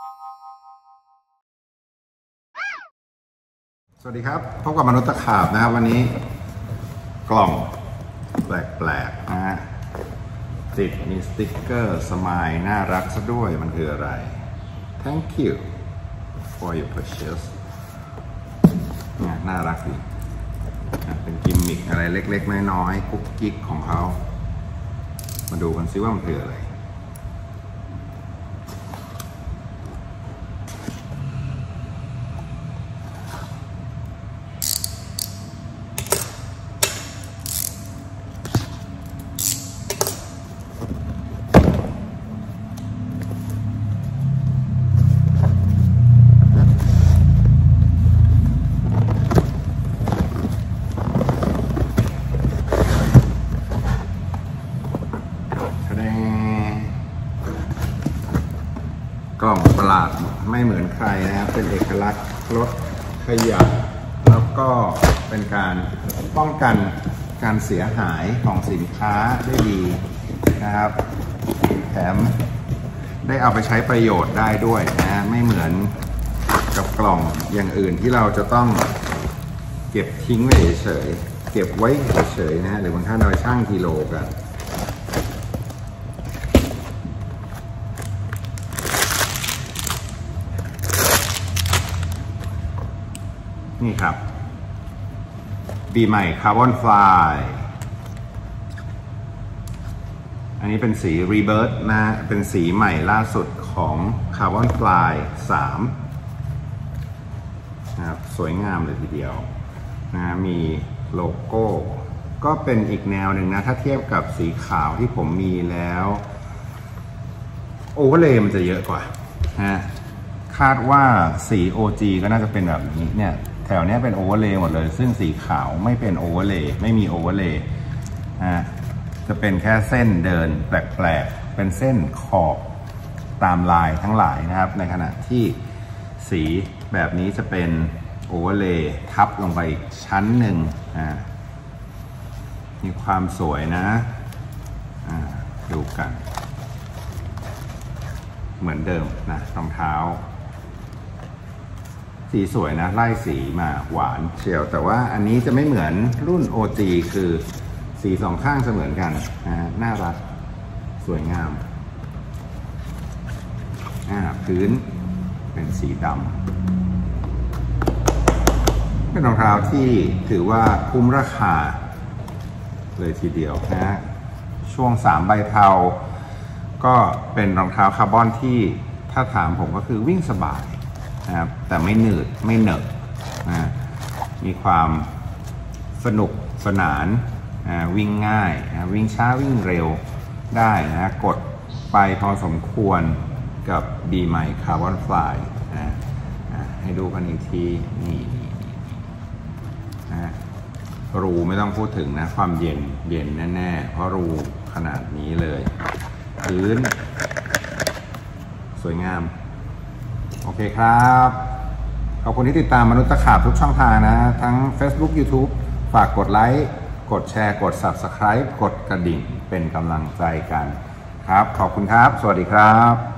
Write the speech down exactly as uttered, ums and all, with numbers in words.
สวัสดีครับพบกับมนุษย์ตะขาบนะครับวันนี้กล่องแปลกๆนะฮะติดมีสติ๊กเกอร์สมายน่ารักซะด้วยมันคืออะไร Thank you for your purchase เนี่ยน่ารักดีเป็นกิมมิคอะไรเล็กๆน้อยๆกุ๊กกิ๊กของเขามาดูกันซิว่ามันคืออะไรกล่องประหลาดไม่เหมือนใครนะครับเป็นเอกลักษณ์ลดขยะแล้วก็เป็นการป้องกันการเสียหายของสินค้าได้ดีนะครับแถมได้เอาไปใช้ประโยชน์ได้ด้วยนะไม่เหมือนกับกล่องอย่างอื่นที่เราจะต้องเก็บทิ้งไว้เฉยๆเก็บไว้เฉยๆนะฮะหรือบางท่านเอาไปชั่งกิโลกันนี่ครับปีใหม่คาร์บอนฟลายอันนี้เป็นสีรีเบิร์ตนะเป็นสีใหม่ล่าสุดของคาร์บอนฟลายสามนะครับสวยงามเลยทีเดียวนะมีโลโก้ก็เป็นอีกแนวหนึ่งนะถ้าเทียบกับสีขาวที่ผมมีแล้วโอเวอร์เลย์มันจะเยอะกว่านะคาดว่าสี โอ จี ก็น่าจะเป็นแบบนี้เนี่ยแถวนี้เป็นโอเวอร์เลย์หมดเลยซึ่งสีขาวไม่เป็นโอเวอร์เลย์ไม่มีโอเวอร์เลย์นะจะเป็นแค่เส้นเดินแปลกๆเป็นเส้นขอบตามลายทั้งหลายนะครับในขณะที่สีแบบนี้จะเป็นโอเวอร์เลย์ทับลงไปอีกชั้นหนึ่งอ่ามีความสวยนะอ่าดูกันเหมือนเดิมนะรองเท้าสีสวยนะไล่สีมาหวานเชียวแต่ว่าอันนี้จะไม่เหมือนรุ่น โอ จี คือสีสองข้างจะเหมือนกันนะน่ารักสวยงามอ่าพื้นเป็นสีดำเป็นรองเท้าที่ถือว่าคุ้มราคาเลยทีเดียวนะช่วงสามใบเทาก็เป็นรองเท้าคาร์บอนที่ถ้าถามผมก็คือวิ่งสบายนะครับแต่ไม่หนืดไม่เหนอะนะมีความสนุกสนานนะวิ่งง่ายนะวิ่งช้าวิ่งเร็วได้นะกดไปพอสมควรกับ Be My Carbon Fly นะนะให้ดูกันอีกทีนี่นะรูไม่ต้องพูดถึงนะความเย็นเย็นแน่ๆเพราะรูขนาดนี้เลยพื้นสวยงามโอเคครับขอบคุณที่ติดตามมนุษย์ตะขาบทุกช่องทางนะทั้ง Facebook YouTube ฝากกดไลค์กดแชร์กด Subscribe กดกระดิ่งเป็นกำลังใจกันครับขอบคุณครับสวัสดีครับ